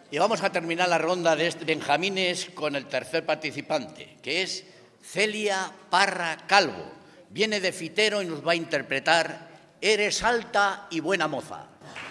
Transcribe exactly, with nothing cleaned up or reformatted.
Y vamos a terminar la ronda de benjamines con el tercer participante, que es Celia Parra Calvo. Viene de Fitero y nos va a interpretar Eres alta y buena moza.